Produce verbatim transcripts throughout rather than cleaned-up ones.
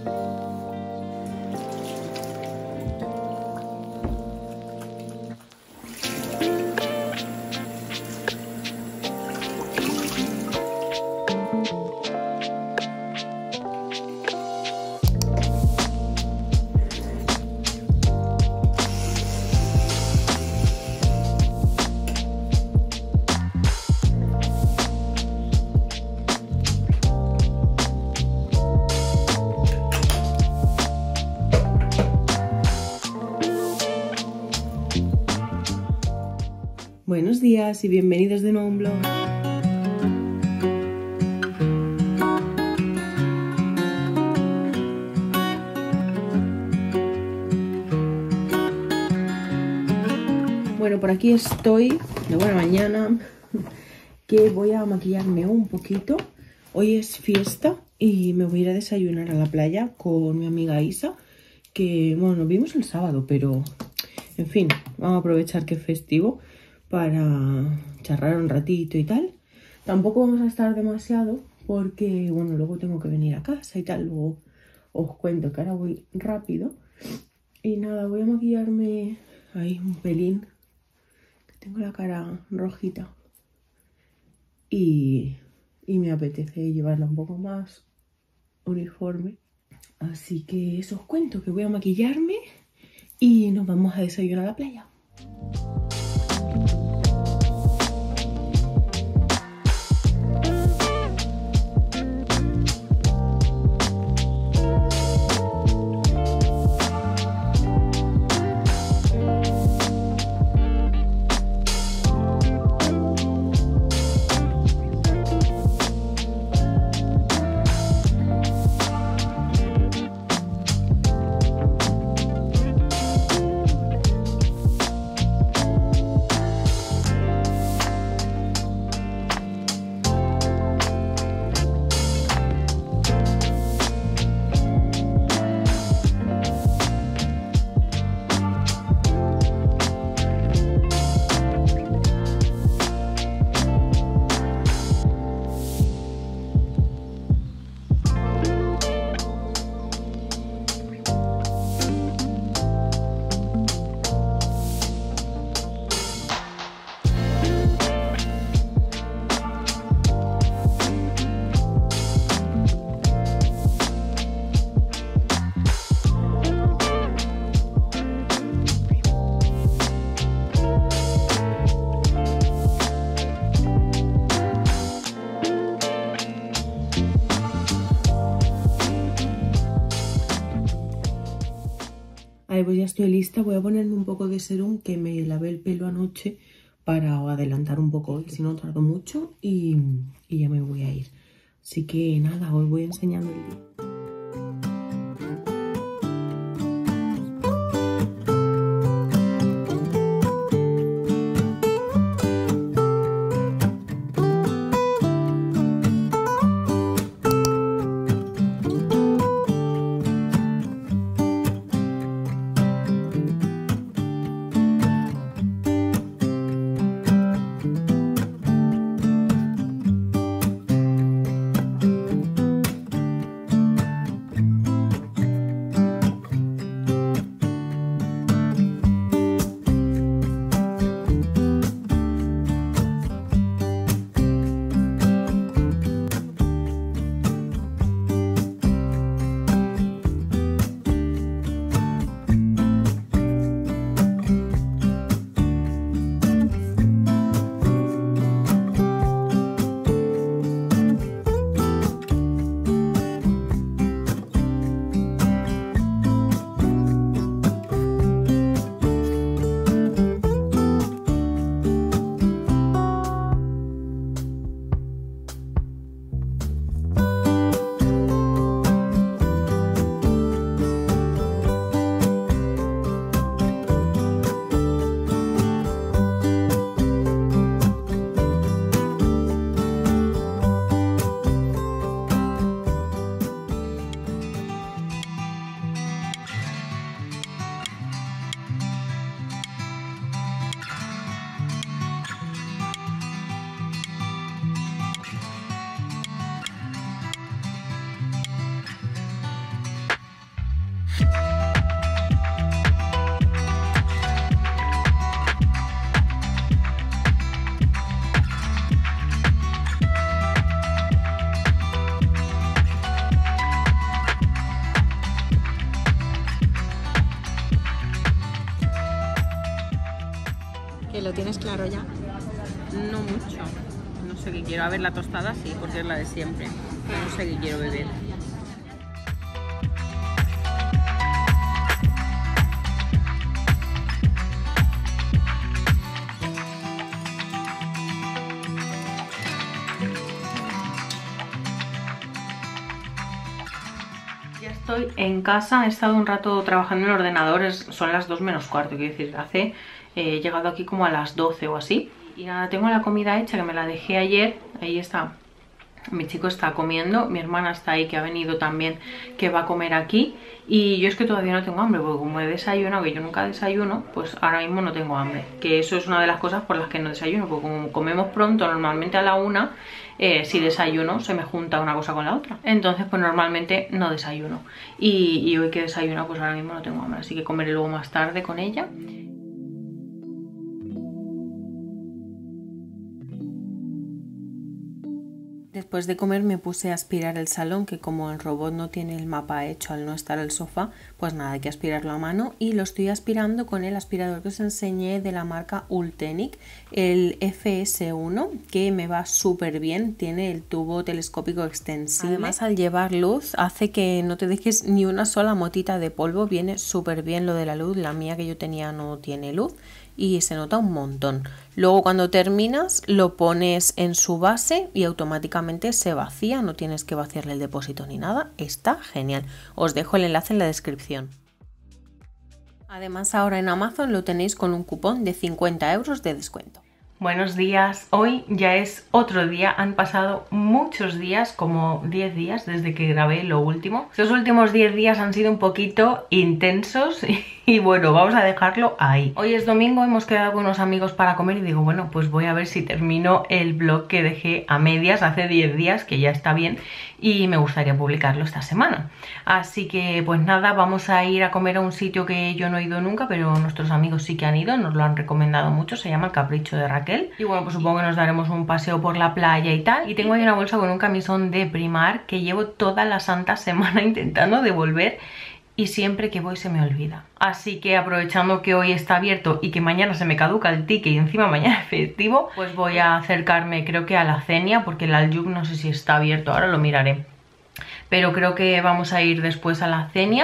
Buenos días y bienvenidos de nuevo a un blog. Bueno, por aquí estoy de buena mañana, que voy a maquillarme un poquito. Hoy es fiesta y me voy a ir a desayunar a la playa con mi amiga Isa, que bueno, nos vimos el sábado, pero en fin, vamos a aprovechar que es festivo para charlar un ratito y tal. Tampoco vamos a estar demasiado porque, bueno, luego tengo que venir a casa y tal. Luego os cuento que ahora voy rápido. Y nada, voy a maquillarme ahí un pelín, que tengo la cara rojita. Y, y me apetece llevarla un poco más uniforme. Así que eso os cuento, que voy a maquillarme y nos vamos a desayunar a la playa. Vale, pues ya estoy lista. Voy a ponerme un poco de serum, que me lavé el pelo anoche para adelantar un poco hoy, si no tardo mucho, y, y ya me voy a ir. Así que nada, os voy enseñando el día. tienes claro ya? No mucho. No sé qué quiero. A ver, la tostada sí, porque es la de siempre. Pero no sé qué quiero beber. Estoy en casa, he estado un rato trabajando en el ordenador, es, son las dos menos cuarto, quiero decir, hace, eh, he llegado aquí como a las doce o así. Y nada, tengo la comida hecha, que me la dejé ayer, ahí está, mi chico está comiendo, mi hermana está ahí, que ha venido también, que va a comer aquí. Y yo es que todavía no tengo hambre, porque como he desayunado, que yo nunca desayuno, pues ahora mismo no tengo hambre. Que eso es una de las cosas por las que no desayuno, porque como comemos pronto, normalmente a la una, eh, si desayuno se me junta una cosa con la otra. Entonces pues normalmente no desayuno. Y, y hoy que desayuno, pues ahora mismo no tengo hambre, así que comeré luego más tarde con ella. Después de comer me puse a aspirar el salón, que como el robot no tiene el mapa hecho al no estar el sofá, pues nada, hay que aspirarlo a mano, y lo estoy aspirando con el aspirador que os enseñé de la marca Ultenic, el F S uno, que me va súper bien, tiene el tubo telescópico extensible. Además, al llevar luz hace que no te dejes ni una sola motita de polvo, viene súper bien lo de la luz, la mía que yo tenía no tiene luz. Y se nota un montón. Luego cuando terminas lo pones en su base y automáticamente se vacía, no tienes que vaciarle el depósito ni nada, está genial. Os dejo el enlace en la descripción. Además ahora en Amazon lo tenéis con un cupón de cincuenta euros de descuento. Buenos días, hoy ya es otro día, han pasado muchos días, como diez días desde que grabé lo último. Estos últimos diez días han sido un poquito intensos y, y bueno, vamos a dejarlo ahí. Hoy es domingo, hemos quedado con unos amigos para comer y digo, bueno, pues voy a ver si termino el vlog que dejé a medias hace diez días, que ya está bien, y me gustaría publicarlo esta semana. Así que pues nada, vamos a ir a comer a un sitio que yo no he ido nunca, pero nuestros amigos sí que han ido, nos lo han recomendado mucho, se llama El Capricho de Raquel. Y bueno, pues supongo que nos daremos un paseo por la playa y tal. Y tengo ahí una bolsa con un camisón de Primark que llevo toda la santa semana intentando devolver y siempre que voy se me olvida. Así que aprovechando que hoy está abierto y que mañana se me caduca el ticket y encima mañana es festivo, pues voy a acercarme creo que a la Cenia, porque el Aljub no sé si está abierto, ahora lo miraré. Pero creo que vamos a ir después a la Cenia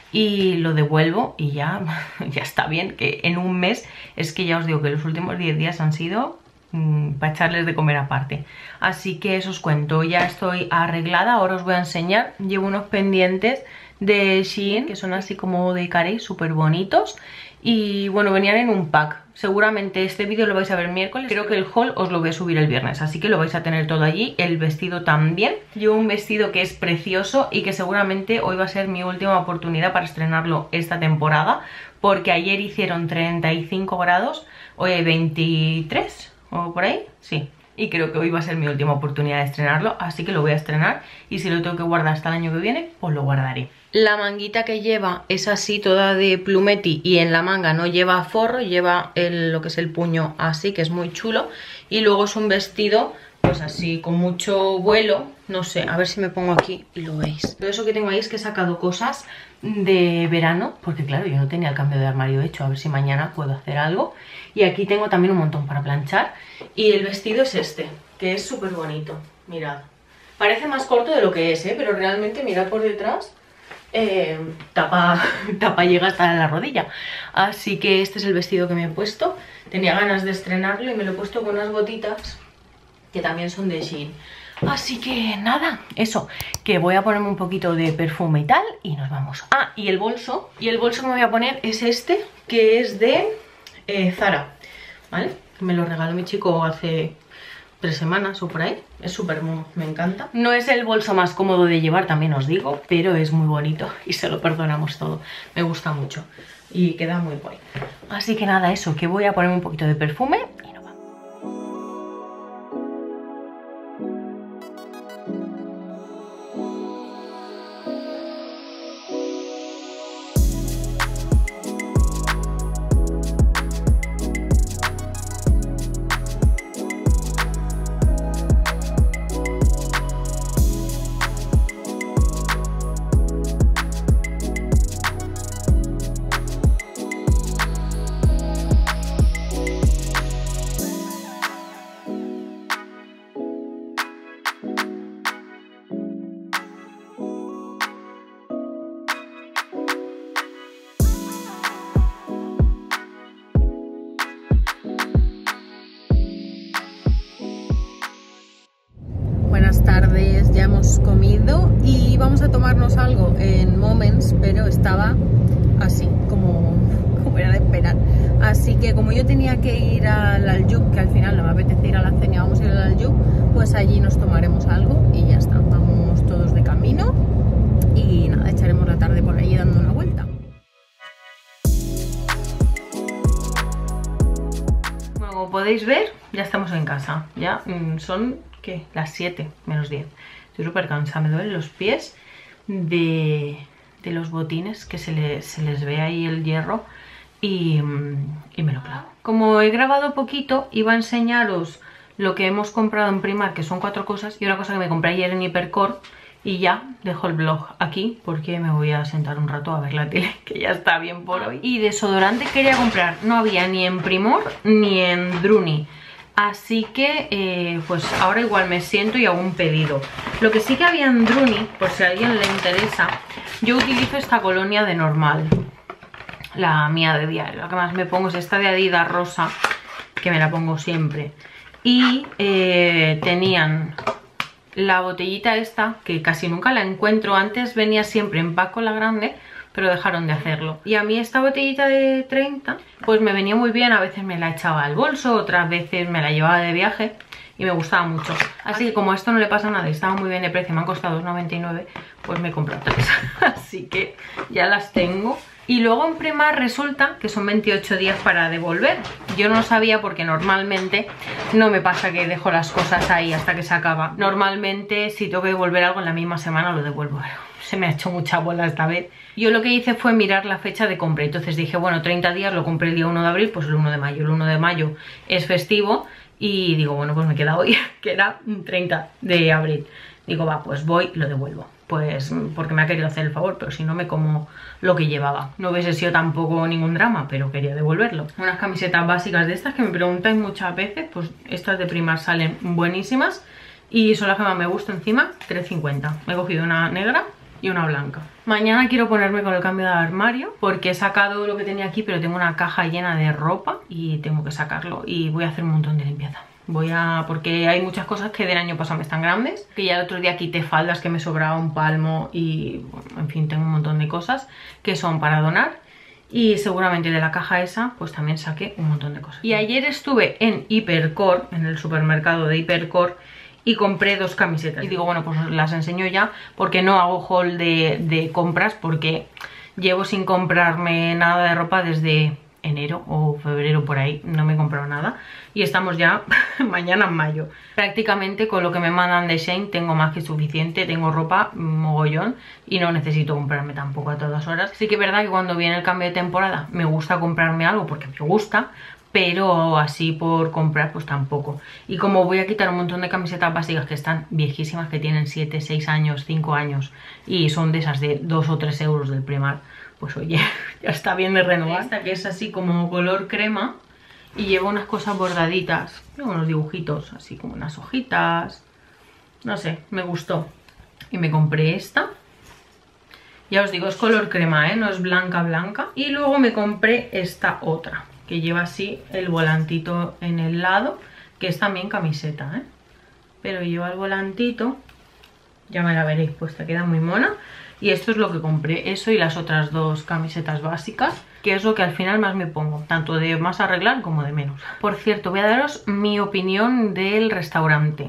y lo devuelvo y ya, ya está bien, que en un mes es que ya os digo que los últimos diez días han sido mmm, para echarles de comer aparte. Así que eso os cuento, ya estoy arreglada, ahora os voy a enseñar, llevo unos pendientes de Shein que son así como de carey, súper bonitos. Y bueno, venían en un pack. Seguramente este vídeo lo vais a ver miércoles. Creo que el haul os lo voy a subir el viernes, así que lo vais a tener todo allí. El vestido también. Llevo un vestido que es precioso y que seguramente hoy va a ser mi última oportunidad para estrenarlo esta temporada, porque ayer hicieron treinta y cinco grados, hoy hay veintitrés o por ahí, sí. Y creo que hoy va a ser mi última oportunidad de estrenarlo, así que lo voy a estrenar. Y si lo tengo que guardar hasta el año que viene, pues lo guardaré. La manguita que lleva es así, toda de plumeti, y en la manga no lleva forro, lleva el, lo que es el puño así, que es muy chulo. Y luego es un vestido, pues así, con mucho vuelo. No sé, a ver si me pongo aquí y lo veis. Todo eso que tengo ahí es que he sacado cosas de verano, porque claro, yo no tenía el cambio de armario hecho. A ver si mañana puedo hacer algo. Y aquí tengo también un montón para planchar. Y el vestido es este, que es súper bonito. Mirad, parece más corto de lo que es, ¿eh? Pero realmente mirad por detrás. Eh, tapa, tapa llega hasta la rodilla. Así que este es el vestido que me he puesto. Tenía ganas de estrenarlo y me lo he puesto con unas botitas que también son de Shein. Así que nada, eso, que voy a ponerme un poquito de perfume y tal y nos vamos. Ah, y el bolso, y el bolso que me voy a poner es este, que es de eh, Zara, ¿vale? Me lo regaló mi chico hace tres semanas o por ahí. Es súper mono, me encanta. No es el bolso más cómodo de llevar, también os digo, pero es muy bonito y se lo perdonamos todo. Me gusta mucho y queda muy guay. Así que nada, eso, que voy a ponerme un poquito de perfume y nos vamos. íbamos a tomarnos algo en Moments, pero estaba así, como, como era de esperar. Así que como yo tenía que ir al Aljub, que al final no me apetece ir a la cena, vamos a ir al Aljub, pues allí nos tomaremos algo y ya está. Vamos todos de camino y nada, echaremos la tarde por allí dando una vuelta. Bueno, como podéis ver, ya estamos en casa. Ya mmm, son, ¿qué? Las siete menos diez. Estoy súper cansada, me duelen los pies de, de los botines, que se, le, se les ve ahí el hierro y, y me lo clavo. Como he grabado poquito, iba a enseñaros lo que hemos comprado en Primark, que son cuatro cosas, y una cosa que me compré ayer en Hipercore, y ya dejo el vlog aquí porque me voy a sentar un rato a ver la tele, que ya está bien por hoy. Y desodorante quería comprar, no había ni en Primor ni en Druni. Así que, eh, pues ahora igual me siento y hago un pedido. Lo que sí que había en Druni, por si a alguien le interesa, yo utilizo esta colonia de normal. La mía de diario, la que más me pongo es esta de Adidas rosa, que me la pongo siempre. Y eh, tenían la botellita esta, que casi nunca la encuentro. Antes venía siempre en Paco la grande, pero dejaron de hacerlo. Y a mí esta botellita de treinta, pues me venía muy bien. A veces me la echaba al bolso, otras veces me la llevaba de viaje y me gustaba mucho. Así que como a esto no le pasa nada y estaba muy bien de precio, me han costado dos noventa y nueve, pues me he comprado tres. Así que ya las tengo. Y luego en Primark resulta que son veintiocho días para devolver. Yo no lo sabía porque normalmente no me pasa que dejo las cosas ahí hasta que se acaba. Normalmente si tengo que devolver algo en la misma semana lo devuelvo. Se me ha hecho mucha bola esta vez. Yo lo que hice fue mirar la fecha de compra. Entonces dije, bueno, treinta días, lo compré el día uno de abril, pues el uno de mayo. El uno de mayo es festivo y digo, bueno, pues me queda hoy, que era treinta de abril. Digo, va, pues voy y lo devuelvo. Pues porque me ha querido hacer el favor, pero si no me como lo que llevaba. No hubiese sido tampoco ningún drama, pero quería devolverlo. Unas camisetas básicas de estas que me preguntáis muchas veces, pues estas de Primark salen buenísimas y son las que más me gustan encima, tres cincuenta. Me he cogido una negra y una blanca. Mañana quiero ponerme con el cambio de armario porque he sacado lo que tenía aquí, pero tengo una caja llena de ropa y tengo que sacarlo y voy a hacer un montón de limpieza. Voy a... porque hay muchas cosas que del año pasado me están grandes, que ya el otro día quité faldas que me sobraba un palmo y, bueno, en fin, tengo un montón de cosas que son para donar. Y seguramente de la caja esa, pues también saqué un montón de cosas. Y ayer estuve en Hipercore, en el supermercado de Hipercore, y compré dos camisetas. Y digo, bueno, pues las enseño ya, porque no hago haul de, de compras, porque llevo sin comprarme nada de ropa desde enero o febrero, por ahí. No me he comprado nada y estamos ya mañana en mayo. Prácticamente con lo que me mandan de Shein tengo más que suficiente. Tengo ropa mogollón y no necesito comprarme tampoco a todas horas. Sí que es verdad que cuando viene el cambio de temporada me gusta comprarme algo porque me gusta, pero así por comprar pues tampoco. Y como voy a quitar un montón de camisetas básicas que están viejísimas, que tienen siete, seis años, cinco años y son de esas de dos o tres euros del Primark, pues oye, ya está bien de renovar. Esta que es así como color crema y lleva unas cosas bordaditas, unos dibujitos, así como unas hojitas, no sé, me gustó. Y me compré esta. Ya os digo, es color crema, ¿eh? No es blanca blanca. Y luego me compré esta otra, que lleva así el volantito en el lado, que es también camiseta, ¿eh? Pero lleva el volantito, ya me la veréis puesta, queda muy mona. Y esto es lo que compré, eso y las otras dos camisetas básicas, que es lo que al final más me pongo, tanto de más arreglar como de menos. Por cierto, voy a daros mi opinión del restaurante.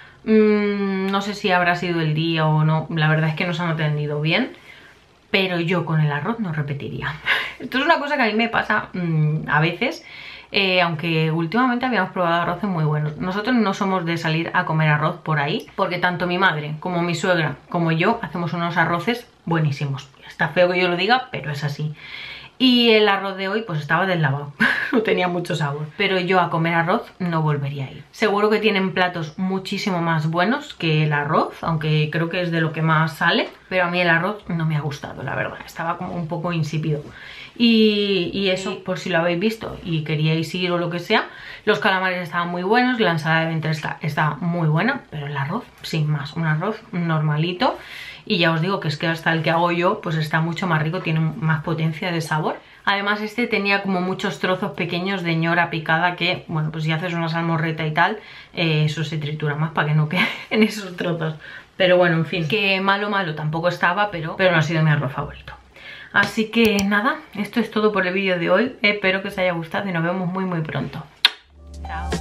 Mm, no sé si habrá sido el día o no, la verdad es que nos han atendido bien, pero yo con el arroz no repetiría. Esto es una cosa que a mí me pasa mmm, a veces. Eh, aunque últimamente habíamos probado arroces muy buenos. Nosotros no somos de salir a comer arroz por ahí, porque tanto mi madre como mi suegra como yo hacemos unos arroces buenísimos. Está feo que yo lo diga, pero es así. Y el arroz de hoy pues estaba deslavado, no tenía mucho sabor. Pero yo a comer arroz no volvería a ir. Seguro que tienen platos muchísimo más buenos que el arroz, aunque creo que es de lo que más sale. Pero a mí el arroz no me ha gustado, la verdad, estaba como un poco insípido. Y, y eso, por si lo habéis visto y queríais ir o lo que sea, los calamares estaban muy buenos, la ensalada de ventresca está muy buena, pero el arroz, sin más, un arroz normalito. Y ya os digo que es que hasta el que hago yo, pues está mucho más rico, tiene más potencia de sabor. Además este tenía como muchos trozos pequeños de ñora picada que, bueno, pues si haces una salmorreta y tal, eh, eso se tritura más para que no queden esos trozos. Pero bueno, en fin, que malo malo tampoco estaba, pero, pero no ha sido mi árbol favorito. Así que nada, esto es todo por el vídeo de hoy. Espero que os haya gustado y nos vemos muy muy pronto. Chao.